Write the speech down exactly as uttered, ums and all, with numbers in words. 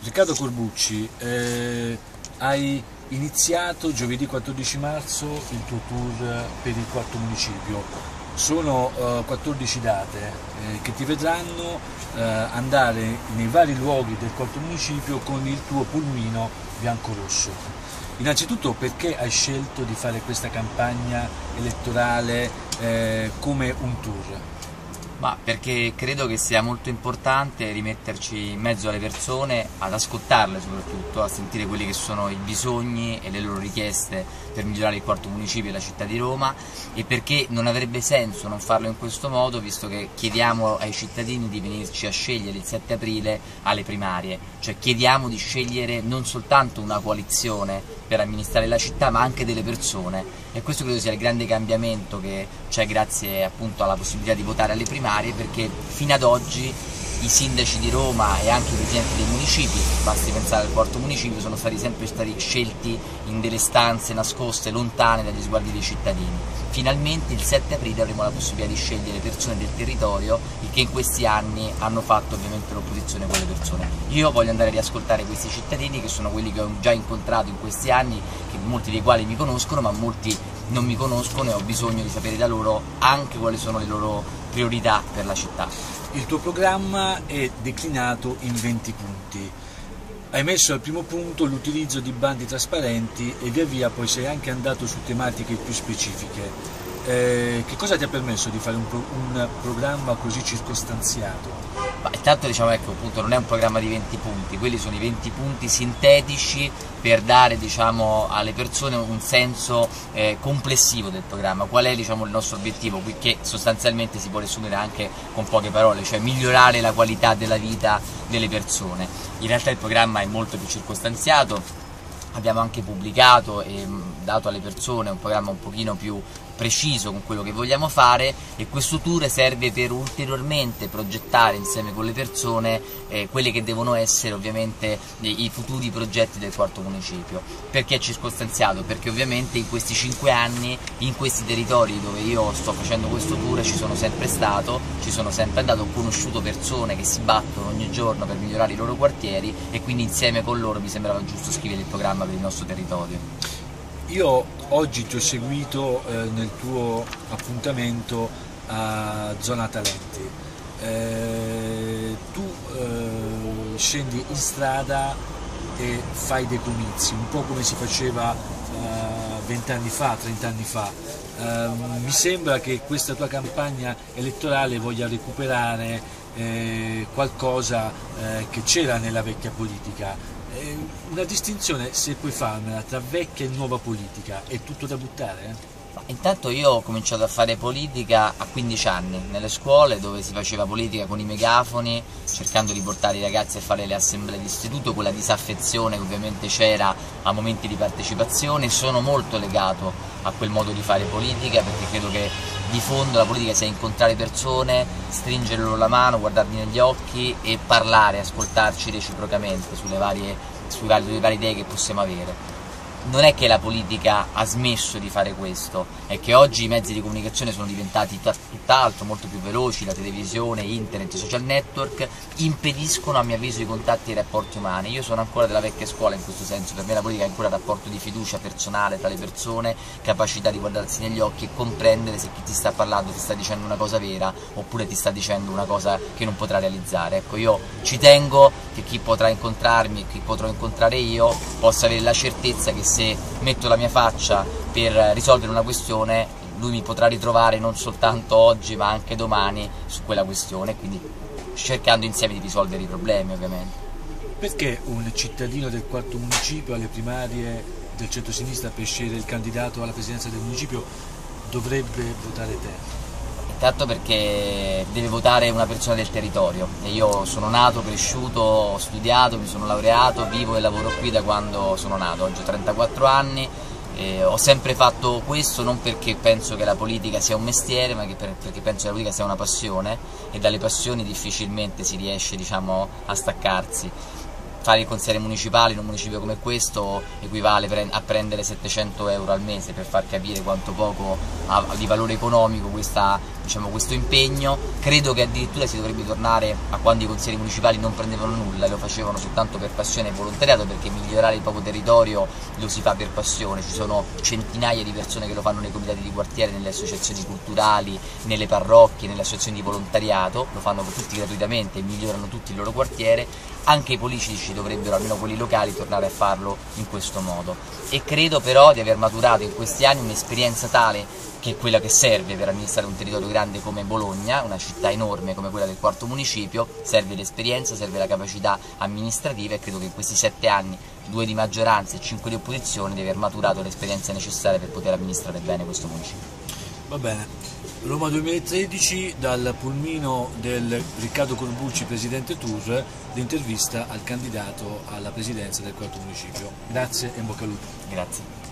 Riccardo Corbucci, eh, hai iniziato giovedì quattordici marzo il tuo tour per il quarto municipio. Sono eh, quattordici date eh, che ti vedranno eh, andare nei vari luoghi del quarto municipio con il tuo pulmino bianco-rosso. Innanzitutto, perché hai scelto di fare questa campagna elettorale eh, come un tour? Ma perché credo che sia molto importante rimetterci in mezzo alle persone, ad ascoltarle soprattutto, a sentire quelli che sono i bisogni e le loro richieste per migliorare il quarto municipio e la città di Roma, e perché non avrebbe senso non farlo in questo modo, visto che chiediamo ai cittadini di venirci a scegliere il sette aprile alle primarie, cioè chiediamo di scegliere non soltanto una coalizione per amministrare la città, ma anche delle persone, e questo credo sia il grande cambiamento che c'è grazie appunto alla possibilità di votare alle primarie, perché fino ad oggi i sindaci di Roma e anche i presidenti dei municipi, basti pensare al quarto municipio, sono stati sempre stati scelti in delle stanze nascoste, lontane dagli sguardi dei cittadini. Finalmente il sette aprile avremo la possibilità di scegliere persone del territorio, il che in questi anni hanno fatto ovviamente l'opposizione con le persone. Io voglio andare a riascoltare questi cittadini, che sono quelli che ho già incontrato in questi anni, che molti dei quali mi conoscono, ma molti non mi conoscono, e ho bisogno di sapere da loro anche quali sono le loro priorità per la città. Il tuo programma è declinato in venti punti. Hai messo al primo punto l'utilizzo di bandi trasparenti e via via poi sei anche andato su tematiche più specifiche. Eh, che cosa ti ha permesso di fare un, pro un programma così circostanziato? Ma intanto diciamo, ecco, appunto, non è un programma di venti punti, quelli sono i venti punti sintetici per dare, diciamo, alle persone un senso eh, complessivo del programma. Qual è, diciamo, il nostro obiettivo, che sostanzialmente si può riassumere anche con poche parole, cioè migliorare la qualità della vita delle persone. In realtà il programma è molto più circostanziato, abbiamo anche pubblicato e dato alle persone un programma un pochino più preciso con quello che vogliamo fare, e questo tour serve per ulteriormente progettare insieme con le persone eh, quelli che devono essere ovviamente i futuri progetti del quarto municipio. Perché è circostanziato? Perché ovviamente in questi cinque anni, in questi territori dove io sto facendo questo tour, ci sono sempre stato, ci sono sempre andato, ho conosciuto persone che si battono ogni giorno per migliorare i loro quartieri, e quindi insieme con loro mi sembrava giusto scrivere il programma per il nostro territorio. Io oggi ti ho seguito eh, nel tuo appuntamento a Zona Talenti. Eh, tu eh, scendi in strada e fai dei comizi, un po' come si faceva vent'anni fa, trent'anni fa. Eh, mi sembra che questa tua campagna elettorale voglia recuperare eh, qualcosa eh, che c'era nella vecchia politica. Una distinzione, se puoi farmela, tra vecchia e nuova politica, è tutto da buttare? Intanto io ho cominciato a fare politica a quindici anni, nelle scuole dove si faceva politica con i megafoni, cercando di portare i ragazzi a fare le assemblee di istituto, con la disaffezione che ovviamente c'era a momenti di partecipazione. Sono molto legato a quel modo di fare politica, perché credo che di fondo la politica sia incontrare persone, stringere loro la mano, guardarli negli occhi e parlare, ascoltarci reciprocamente sulle varie, sulle varie idee che possiamo avere. Non è che la politica ha smesso di fare questo, è che oggi i mezzi di comunicazione sono diventati tutt'altro, molto più veloci, la televisione, internet, i social network impediscono a mio avviso i contatti e i rapporti umani. Io sono ancora della vecchia scuola in questo senso, per me la politica è ancora un rapporto di fiducia personale tra le persone, capacità di guardarsi negli occhi e comprendere se chi ti sta parlando ti sta dicendo una cosa vera oppure ti sta dicendo una cosa che non potrà realizzare. Ecco, io ci tengo che chi potrà incontrarmi e chi potrò incontrare io possa avere la certezza che se metto la mia faccia per risolvere una questione, lui mi potrà ritrovare non soltanto oggi ma anche domani su quella questione, quindi cercando insieme di risolvere i problemi ovviamente. Perché un cittadino del quarto municipio alle primarie del centro-sinistra, per scegliere il candidato alla presidenza del municipio, dovrebbe votare te? Intanto perché deve votare una persona del territorio, e io sono nato, cresciuto, ho studiato, mi sono laureato, vivo e lavoro qui da quando sono nato, oggi ho trentaquattro anni, e ho sempre fatto questo non perché penso che la politica sia un mestiere, ma perché penso che la politica sia una passione, e dalle passioni difficilmente si riesce, diciamo, a staccarsi. Fare il consigliere municipale in un municipio come questo equivale a prendere settecento euro al mese, per far capire quanto poco ha di valore economico questa diciamo, questo impegno. Credo che addirittura si dovrebbe tornare a quando i consiglieri municipali non prendevano nulla, lo facevano soltanto per passione e volontariato, perché migliorare il proprio territorio lo si fa per passione. Ci sono centinaia di persone che lo fanno nei comitati di quartiere, nelle associazioni culturali, nelle parrocchie, nelle associazioni di volontariato, lo fanno tutti gratuitamente e migliorano tutti il loro quartiere. Anche i politici dovrebbero, almeno quelli locali, tornare a farlo in questo modo. E credo però di aver maturato in questi anni un'esperienza tale, che è quella che serve per amministrare un territorio grande come Bologna, una città enorme come quella del quarto municipio. Serve l'esperienza, serve la capacità amministrativa, e credo che in questi sette anni, due di maggioranza e cinque di opposizione, di aver maturato l'esperienza necessaria per poter amministrare bene questo municipio. Va bene, Roma duemilatredici, dal pulmino del Riccardo Corbucci, presidente Tour, l'intervista al candidato alla presidenza del quarto municipio. Grazie e in bocca al lupo. Grazie.